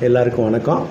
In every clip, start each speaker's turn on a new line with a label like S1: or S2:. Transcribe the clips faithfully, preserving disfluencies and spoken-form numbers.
S1: எல்லாருக்கும் வணக்கம்.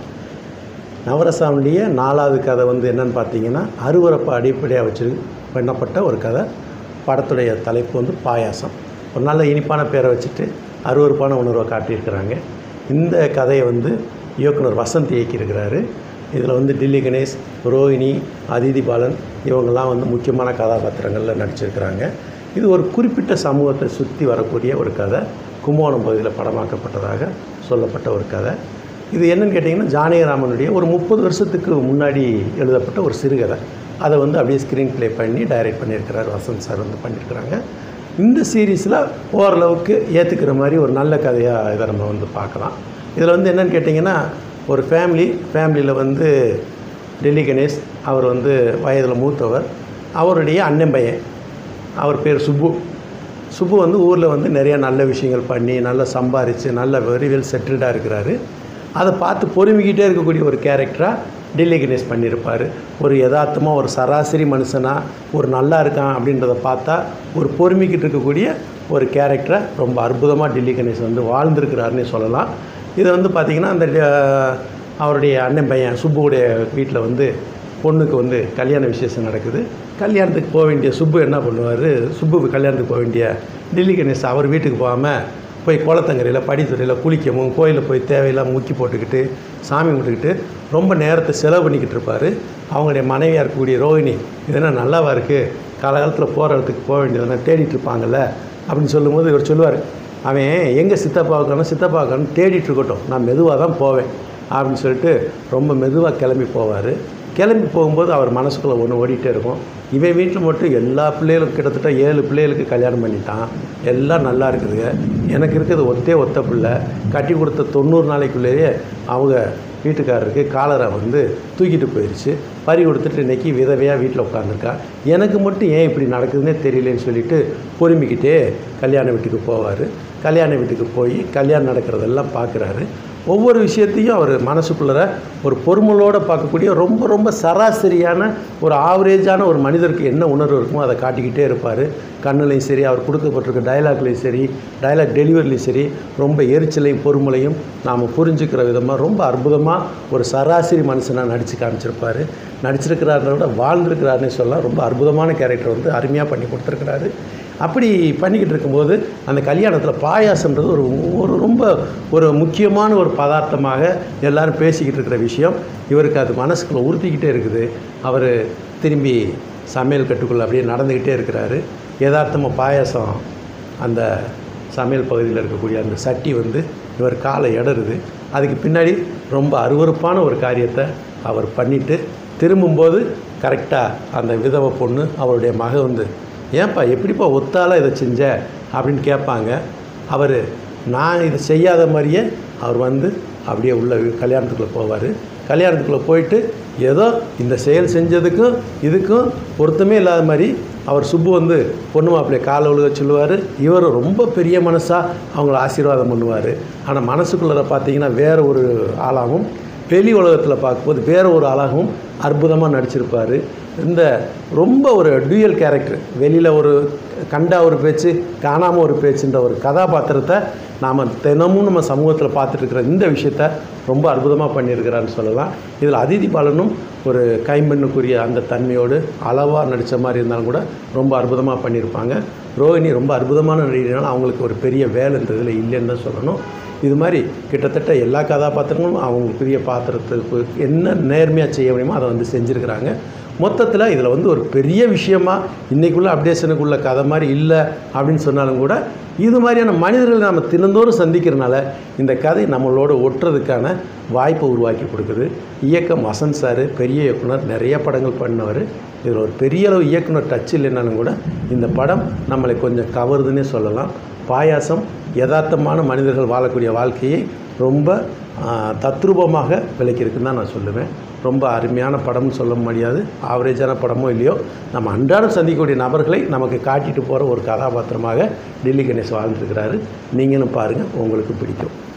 S1: நவரசாவுடைய நாலாவது கதை வந்து என்னென்னு பார்த்தீங்கன்னா, அருவருப்பை அடிப்படையாக வச்சு பண்ணப்பட்ட ஒரு கதை. படத்துடைய தலைப்பு வந்து பாயாசம். ஒரு நல்ல இனிப்பான பேரை வச்சுட்டு அருவருப்பான உணர்வை காட்டியிருக்கிறாங்க. இந்த கதையை வந்து இயக்குனர் வசந்த் இயக்கியிருக்கிறாரு. இதில் வந்து டில்லி கணேஷ், ரோஹினி, அதிதி பாலன் இவங்கெல்லாம் வந்து முக்கியமான கதாபாத்திரங்களில் நடிச்சிருக்கிறாங்க. இது ஒரு குறிப்பிட்ட சமூகத்தை சுற்றி வரக்கூடிய ஒரு கதை. கும்பகோணம் பகுதியில் படமாக்கப்பட்டதாக சொல்லப்பட்ட ஒரு கதை. இது என்னென்னு கேட்டிங்கன்னா, ஜானகிராமனுடைய ஒரு முப்பது வருஷத்துக்கு முன்னாடி எழுதப்பட்ட ஒரு சிறுகதை. அதை வந்து அப்படியே ஸ்க்ரீன் ப்ளே பண்ணி டைரக்ட் பண்ணியிருக்கிறார் வசந்த் சார் வந்து பண்ணியிருக்கிறாங்க. இந்த சீரீஸில் ஓரளவுக்கு ஏற்றுக்கிற மாதிரி ஒரு நல்ல கதையாக இதை நம்ம வந்து பார்க்கலாம். இதில் வந்து என்னென்னு கேட்டிங்கன்னா, ஒரு ஃபேமிலி ஃபேமிலியில் வந்து டெல்லி கணேஷ் அவர் வந்து வயதில் மூத்தவர். அவருடைய அண்ணன் பையன், அவர் பேர் சுப்பு. சுப்பு வந்து ஊரில் வந்து நிறையா நல்ல விஷயங்கள் பண்ணி நல்லா சம்பாரித்து நல்ல வெரி வெல் செட்டில்டாக இருக்கிறாரு. அதை பார்த்து பொறுமிக்கிட்டே இருக்கக்கூடிய ஒரு கேரக்டராக டில்லி கணேஷ் பண்ணியிருப்பார். ஒரு யதார்த்தமாக ஒரு சராசரி மனுஷனாக ஒரு நல்லா இருக்கான் அப்படின்றத பார்த்தா ஒரு பொறுமிக்கிட்டு இருக்கக்கூடிய ஒரு கேரக்டரை ரொம்ப அற்புதமாக டில்லி கணேஷ் வந்து வாழ்ந்துருக்கிறாருன்னு சொல்லலாம். இதை வந்து பார்த்திங்கன்னா, அந்த அவருடைய அண்ணன் பையன் சுப்புடைய வீட்டில் வந்து பொண்ணுக்கு வந்து கல்யாண விசேஷம் நடக்குது. கல்யாணத்துக்கு போக வேண்டிய சுப்பு என்ன பண்ணுவார், சுப்பு கல்யாணத்துக்கு போக வேண்டிய டில்லி கணேஷ் அவர் வீட்டுக்கு போகாமல் போய் குளத்தங்கரையில் படித்துறையில் குளிக்கவும் கோயிலில் போய் தேவையெல்லாம் முக்கி போட்டுக்கிட்டு சாமி கும்பிட்டுக்கிட்டு ரொம்ப நேரத்தை செலவு பண்ணிக்கிட்டு இருப்பார். அவங்களுடைய மனைவியாக இருக்கக்கூடிய ரோஹினி, இதெல்லாம் நல்லாவா இருக்குது, காலகாலத்தில் போகிற இடத்துக்கு போக வேண்டியதெல்லாம் தேடிட்டு இருப்பாங்கள்ல அப்படின்னு சொல்லும்போது இவர் சொல்லுவார், அவன் எங்கே சித்தப்பாவுக்கான சித்தப்பாவுக்கான தேடிட்டு இருக்கட்டும், நான் மெதுவாக தான் போவேன் அப்படின்னு சொல்லிட்டு ரொம்ப மெதுவாக கிளம்பி போவார். கிளம்பி போகும்போது அவர் மனசுக்குள்ளே ஒன்று ஓடிட்டே இருக்கும், இவன் வீட்டில் மட்டும் எல்லா பிள்ளைகளும் கிட்டத்தட்ட ஏழு பிள்ளைகளுக்கு கல்யாணம் பண்ணிட்டான், எல்லாம் நல்லா இருக்குதுங்க, எனக்கு இருக்கிறது ஒத்தே ஒத்த பிள்ளை, கட்டி கொடுத்த தொண்ணூறு நாளைக்குள்ளேயே அவங்க வீட்டுக்காரருக்கு காலரை வந்து தூக்கிட்டு போயிடுச்சு, பறி கொடுத்துட்டு இன்றைக்கி விதவையாக வீட்டில் உட்காந்துருக்கா, எனக்கு மட்டும் ஏன் இப்படி நடக்குதுன்னே தெரியலேன்னு சொல்லிட்டு பொறுமிக்கிட்டே கல்யாண வீட்டுக்கு போவார். கல்யாண வீட்டுக்கு போய் கல்யாணம் நடக்கிறதெல்லாம் பார்க்குறாரு. ஒவ்வொரு விஷயத்தையும் அவர் மனசுக்குள்ளே ஒரு பொறுமலோடு பார்க்கக்கூடிய ரொம்ப ரொம்ப சராசரியான ஒரு ஆவரேஜான ஒரு மனிதருக்கு என்ன உணர்வு இருக்குமோ அதை காட்டிக்கிட்டே இருப்பார். கண்ணுலையும் சரி, அவர் கொடுக்கப்பட்டிருக்க டைலாக்லேயும் சரி, டைலாக் டெலிவரிலையும் சரி, ரொம்ப எரிச்சலையும் பொறுமலையும் நாம் புரிஞ்சுக்கிற விதமாக ரொம்ப அற்புதமாக ஒரு சராசரி மனுஷனாக நடித்து காமிச்சிருப்பார். நடிச்சிருக்கிறாருன்றத விட வாழ்ந்துருக்கிறாருன்னு சொல்லலாம். ரொம்ப அற்புதமான கேரக்டர் வந்து அருமையாக பண்ணி கொடுத்துருக்கிறாரு. அப்படி பண்ணிக்கிட்டு இருக்கும்போது அந்த கல்யாணத்தில் பாயாசம்ன்றது ஒரு ஒரு ரொம்ப ஒரு முக்கியமான ஒரு பதார்த்தமாக எல்லோரும் பேசிக்கிட்டு இருக்கிற விஷயம். இவருக்கு அது மனசுக்குள்ளே உறுத்திக்கிட்டே இருக்குது. அவர் திரும்பி சமையல் கட்டுக்குள்ளே அப்படியே நடந்துக்கிட்டே இருக்கிறாரு. யதார்த்தமாக பாயாசம் அந்த சமையல் பகுதியில் இருக்கக்கூடிய அந்த சட்டி வந்து இவர் காலை இடருது. அதுக்கு பின்னாடி ரொம்ப அருவருப்பான ஒரு காரியத்தை அவர் பண்ணிவிட்டு திரும்பும்போது கரெக்டாக அந்த விதவை பொண்ணு அவருடைய மக வந்து, ஏன்ப்பா எப்படிப்பா ஒத்தால இதை செஞ்ச அப்படின்னு கேட்பாங்க. அவர் நான் இதை செய்யாத மாதிரியே அவர் வந்து அப்படியே உள்ள கல்யாணத்துக்குள்ளே போவார். கல்யாணத்துக்குள்ளே போயிட்டு ஏதோ இந்த செயல் செஞ்சதுக்கும் இதுக்கும் பொருத்தமே இல்லாத மாதிரி அவர் சுப்பு வந்து பொண்ணு மாப்பிள்ளையை காலை ஒழுக சொல்லுவார். இவர் ரொம்ப பெரிய மனசாக அவங்கள ஆசீர்வாதம் பண்ணுவார். ஆனால் மனசுக்குள்ளே பார்த்தீங்கன்னா வேறு ஒரு ஆளாகவும், வெளி உலகத்தில் பார்க்கும்போது வேறு ஒரு ஆளாகவும் அற்புதமாக நடிச்சிருப்பார். இந்த ரொம்ப ஒரு டூயல் கேரக்டர், வெளியில் ஒரு கண்டா ஒரு பேச்சு காணாமல் ஒரு பேச்சுன்ற ஒரு கதாபாத்திரத்தை நாம் தினமும் நம்ம சமூகத்தில் பார்த்துட்ருக்கிற இந்த விஷயத்த ரொம்ப அற்புதமாக பண்ணியிருக்கிறான்னு சொல்லலாம். இதில் அதிதி பாலனும் ஒரு கைம்பெண்ணுக்குரிய அந்த தன்மையோடு அளவாக நடித்த மாதிரி இருந்தாலும் கூட ரொம்ப அற்புதமாக பண்ணியிருப்பாங்க. ரோஹினி ரொம்ப அற்புதமான நடிகனால அவங்களுக்கு ஒரு பெரிய வேலைன்றதில் இல்லைன்னு தான் சொல்லணும். இது மாதிரி கிட்டத்தட்ட எல்லா கதாபாத்திரங்களும் அவங்களுக்குரிய பாத்திரத்துக்கு என்ன நேர்மையாக செய்ய முடியுமோ அதை வந்து செஞ்சுருக்கிறாங்க. மொத்தத்தில் இதில் வந்து ஒரு பெரிய விஷயமாக இன்றைக்குள்ள அப்டேஷனுக்குள்ள கதை மாதிரி இல்லை அப்படின்னு சொன்னாலும் கூட இது மாதிரியான மனிதர்களை நம்ம தினந்தோறும் சந்திக்கிறனால இந்த கதை நம்மளோட ஒட்டுறதுக்கான வாய்ப்பை உருவாக்கி கொடுக்குது. இயக்கம் வசந்த் சார், பெரிய இயக்குனர், நிறைய படங்கள் பண்ணவர். இதில் ஒரு பெரிய அளவு இயக்குனர் டச் இல்லைன்னாலும் கூட இந்த படம் நம்மளை கொஞ்சம் கவருதுன்னே சொல்லலாம். பாயாசம் யதார்த்தமான மனிதர்கள் வாழக்கூடிய வாழ்க்கையை ரொம்ப தத்ரூபமாக விளக்கியிருக்குன்னு தான் நான் சொல்லுவேன். ரொம்ப அருமையான படம்னு சொல்ல முடியாது, ஆவரேஜான படமோ இல்லையோ, நம்ம அன்றாடம் சந்திக்கக்கூடிய நபர்களை நமக்கு காட்டிட்டு போகிற ஒரு கதாபாத்திரமாக டில்லி கணேஷ் வாழ்ந்துருக்கிறாரு. நீங்களும் பாருங்கள், உங்களுக்கு பிடிக்கும்.